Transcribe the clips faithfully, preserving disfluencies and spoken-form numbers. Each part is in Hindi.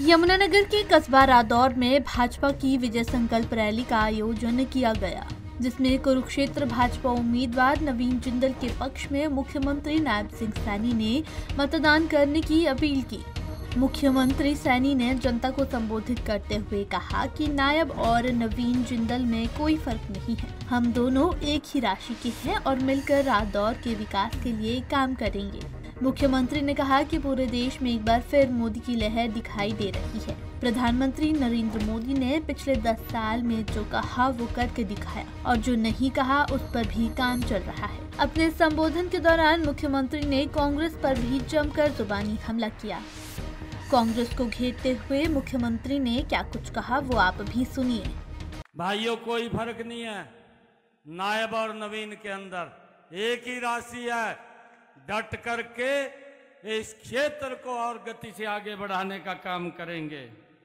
यमुनानगर के कस्बा रादौर में भाजपा की विजय संकल्प रैली का आयोजन किया गया, जिसमें कुरुक्षेत्र भाजपा उम्मीदवार नवीन जिंदल के पक्ष में मुख्यमंत्री नायब सिंह सैनी ने मतदान करने की अपील की। मुख्यमंत्री सैनी ने जनता को संबोधित करते हुए कहा कि नायब और नवीन जिंदल में कोई फर्क नहीं है, हम दोनों एक ही राशि के हैं और मिलकर रादौर के विकास के लिए काम करेंगे। मुख्यमंत्री ने कहा कि पूरे देश में एक बार फिर मोदी की लहर दिखाई दे रही है। प्रधानमंत्री नरेंद्र मोदी ने पिछले दस साल में जो कहा वो करके दिखाया और जो नहीं कहा उस पर भी काम चल रहा है। अपने संबोधन के दौरान मुख्यमंत्री ने कांग्रेस पर भी जमकर जुबानी हमला किया। कांग्रेस को घेरते हुए मुख्यमंत्री ने क्या कुछ कहा वो आप भी सुनिए। भाइयों, कोई फर्क नहीं है, नायब और नवीन के अंदर एक ही राशि है। डट करके इस क्षेत्र को और गति से आगे बढ़ाने का काम करेंगे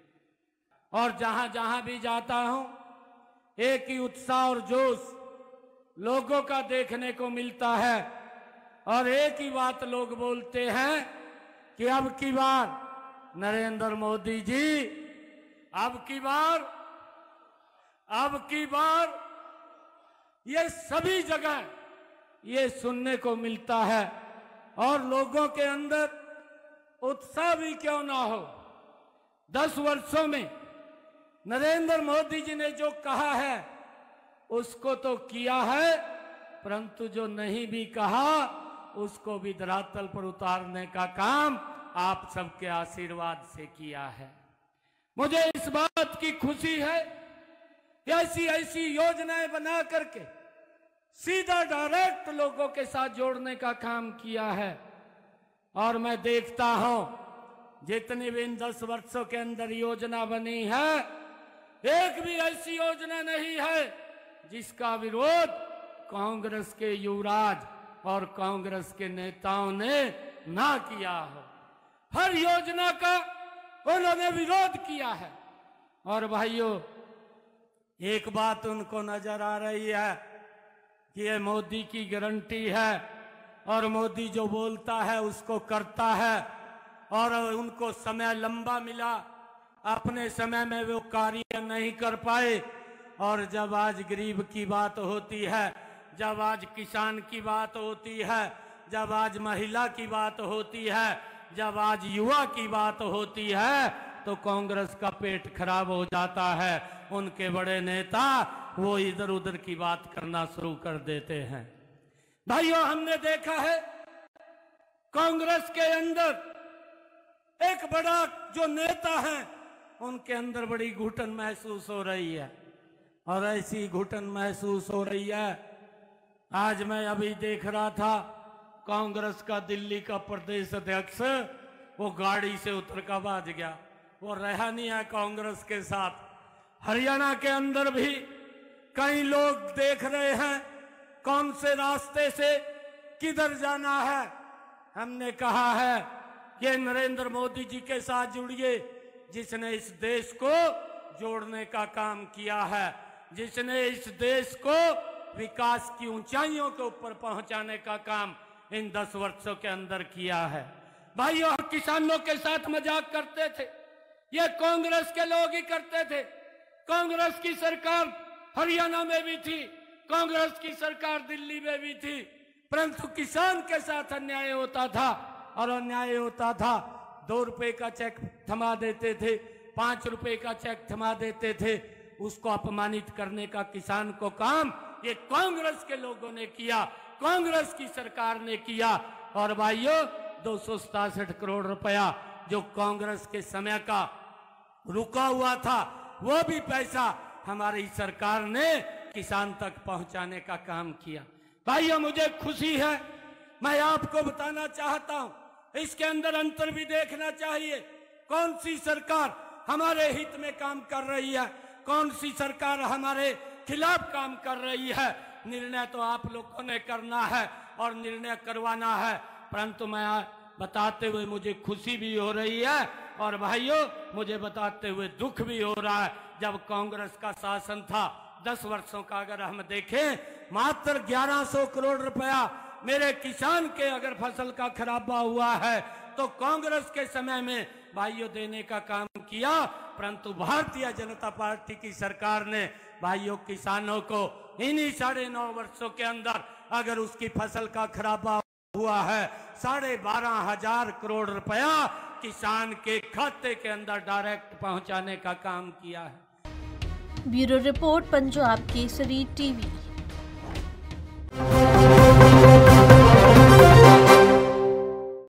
और जहां जहां भी जाता हूं एक ही उत्साह और जोश लोगों का देखने को मिलता है और एक ही बात लोग बोलते हैं कि अब की बार नरेंद्र मोदी जी, अब की बार अब की बार ये सभी जगह ये सुनने को मिलता है और लोगों के अंदर उत्साह भी क्यों ना हो। दस वर्षों में नरेंद्र मोदी जी ने जो कहा है उसको तो किया है, परंतु जो नहीं भी कहा उसको भी धरातल पर उतारने का काम आप सबके आशीर्वाद से किया है। मुझे इस बात की खुशी है कि ऐसी ऐसी योजनाएं बना करके सीधा डायरेक्ट लोगों के साथ जोड़ने का काम किया है और मैं देखता हूं जितनी भी इन दस वर्षों के अंदर योजना बनी है, एक भी ऐसी योजना नहीं है जिसका विरोध कांग्रेस के युवराज और कांग्रेस के नेताओं ने ना किया हो। हर योजना का उन्होंने विरोध किया है और भाइयों, एक बात उनको नजर आ रही है कि ये मोदी की गारंटी है और मोदी जो बोलता है उसको करता है और उनको समय लंबा मिला, अपने समय में वो कार्य नहीं कर पाए और जब आज गरीब की बात होती है, जब आज किसान की बात होती है, जब आज महिला की बात होती है, जब आज युवा की बात होती है तो कांग्रेस का पेट खराब हो जाता है। उनके बड़े नेता वो इधर उधर की बात करना शुरू कर देते हैं। भाइयों, हमने देखा है कांग्रेस के अंदर एक बड़ा जो नेता है उनके अंदर बड़ी घुटन महसूस हो रही है और ऐसी घुटन महसूस हो रही है। आज मैं अभी देख रहा था कांग्रेस का दिल्ली का प्रदेश अध्यक्ष वो गाड़ी से उतर कर भाग गया, वो रहा नहीं है कांग्रेस के साथ। हरियाणा के अंदर भी कई लोग देख रहे हैं कौन से रास्ते से किधर जाना है। हमने कहा है कि नरेंद्र मोदी जी के साथ जुड़िए, जिसने इस देश को जोड़ने का काम किया है, जिसने इस देश को विकास की ऊंचाइयों के ऊपर पहुंचाने का काम इन दस वर्षों के अंदर किया है। भाइयों, किसानों के साथ मजाक करते थे, ये कांग्रेस के लोग ही करते थे। कांग्रेस की सरकार हरियाणा में भी थी, कांग्रेस की सरकार दिल्ली में भी थी, परंतु किसान के साथ अन्याय होता था और अन्याय होता था। दो रुपए का चेक थमा देते थे, पांच रुपए का चेक थमा देते थे, उसको अपमानित करने का किसान को काम ये कांग्रेस के लोगों ने किया, कांग्रेस की सरकार ने किया। और भाइयों, दो सौ सतासठ करोड़ रुपया जो कांग्रेस के समय का रुका हुआ था वो भी पैसा हमारी सरकार ने किसान तक पहुंचाने का काम किया। भाइयों, मुझे खुशी है, मैं आपको बताना चाहता हूं इसके अंदर अंतर भी देखना चाहिए। कौन सी सरकार हमारे हित में काम कर रही है, कौन सी सरकार हमारे खिलाफ काम कर रही है। निर्णय तो आप लोगों ने करना है और निर्णय करवाना है, परंतु मैं बताते हुए मुझे खुशी भी हो रही है और भाइयों, मुझे बताते हुए दुख भी हो रहा है। जब कांग्रेस का शासन था दस वर्षों का अगर हम देखें, मात्र ग्यारह सौ करोड़ रुपया मेरे किसान के अगर फसल का खराबा हुआ है तो कांग्रेस के समय में भाइयों देने का काम किया, परंतु भारतीय जनता पार्टी की सरकार ने भाइयों किसानों को इन्हीं साढ़े नौ वर्षों के अंदर अगर उसकी फसल का खराबा हुआ है साढ़े बारह हजार करोड़ रुपया किसान के खाते के अंदर डायरेक्ट पहुंचाने का काम किया है। Bureau report, Punjab Kesari TV.